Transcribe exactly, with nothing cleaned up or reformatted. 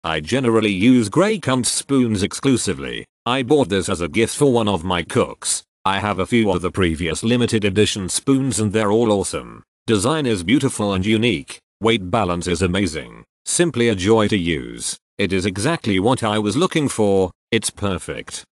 I generally use Gray Kunz spoons exclusively. I bought this as a gift for one of my cooks. I have a few of the previous limited edition spoons and they're all awesome. Design is beautiful and unique. Weight balance is amazing. Simply a joy to use. It is exactly what I was looking for. It's perfect.